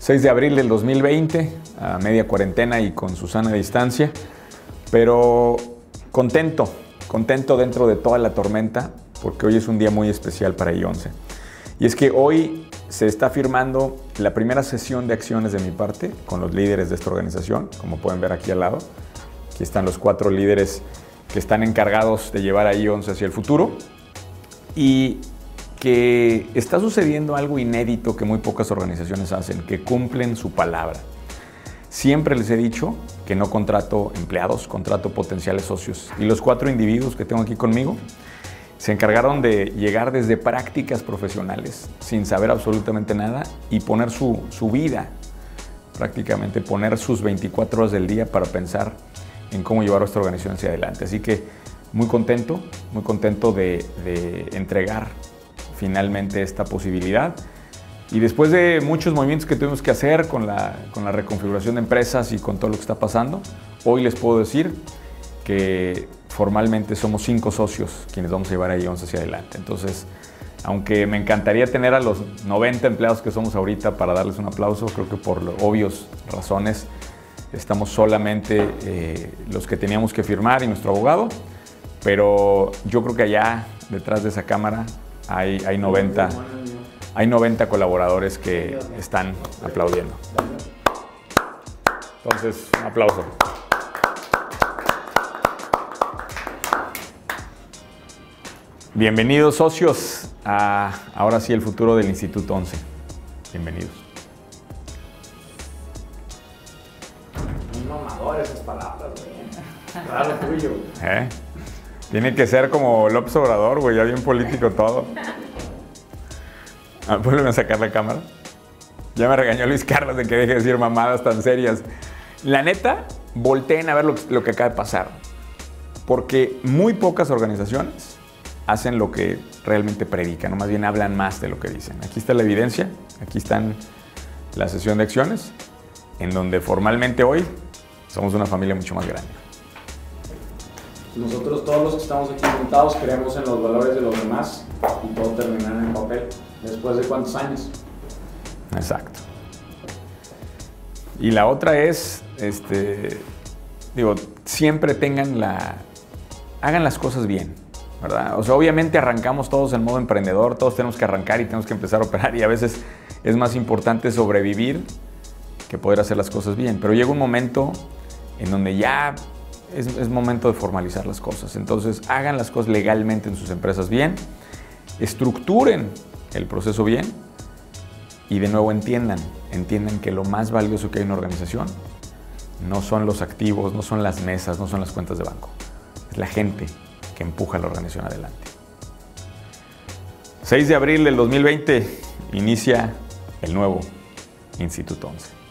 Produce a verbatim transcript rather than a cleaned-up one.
seis de abril del dos mil veinte, a media cuarentena y con su sana distancia, pero contento, contento dentro de toda la tormenta, porque hoy es un día muy especial para I once. Y es que hoy se está firmando la primera sesión de acciones de mi parte con los líderes de esta organización, como pueden ver aquí al lado. Aquí están los cuatro líderes que están encargados de llevar a I once hacia el futuro, y que está sucediendo algo inédito que muy pocas organizaciones hacen, que cumplen su palabra. Siempre les he dicho que no contrato empleados, contrato potenciales socios. Y los cuatro individuos que tengo aquí conmigo se encargaron de llegar desde prácticas profesionales, sin saber absolutamente nada, y poner su, su vida, prácticamente poner sus veinticuatro horas del día para pensar en cómo llevar a nuestra organización hacia adelante. Así que muy contento, muy contento de, de entregar finalmente esta posibilidad. Y después de muchos movimientos que tuvimos que hacer con la, con la reconfiguración de empresas y con todo lo que está pasando, hoy les puedo decir que formalmente somos cinco socios quienes vamos a llevar a I once hacia adelante. Entonces, aunque me encantaría tener a los noventa empleados que somos ahorita para darles un aplauso, creo que por obvias razones estamos solamente eh, los que teníamos que firmar y nuestro abogado, pero yo creo que allá detrás de esa cámara hay, hay, noventa, hay noventa colaboradores que están aplaudiendo. Entonces, un aplauso. Bienvenidos, socios, a ahora sí el futuro del Instituto once. Bienvenidos. Muy mamador esas palabras, güey. Claro, tuyo. ¿Eh? Tiene que ser como López Obrador, güey, ya bien político todo. Ah, vuelven a sacar la cámara. Ya me regañó Luis Carlos de que deje de decir mamadas tan serias. La neta, volteen a ver lo, lo que acaba de pasar. Porque muy pocas organizaciones hacen lo que realmente predican, o más bien hablan más de lo que dicen. Aquí está la evidencia, aquí están la sesión de acciones, en donde formalmente hoy somos una familia mucho más grande. Nosotros todos los que estamos aquí sentados creemos en los valores de los demás y todo terminará en papel. ¿Después de cuántos años? Exacto. Y la otra es, este, digo, siempre tengan la, hagan las cosas bien, ¿verdad? O sea, obviamente arrancamos todos en modo emprendedor, todos tenemos que arrancar y tenemos que empezar a operar, y a veces es más importante sobrevivir que poder hacer las cosas bien. Pero llega un momento en donde ya es, es momento de formalizar las cosas. Entonces, hagan las cosas legalmente en sus empresas bien, estructuren el proceso bien, y de nuevo entiendan, entiendan que lo más valioso que hay en una organización no son los activos, no son las mesas, no son las cuentas de banco. Es la gente que empuja a la organización adelante. seis de abril del dos mil veinte inicia el nuevo Instituto once.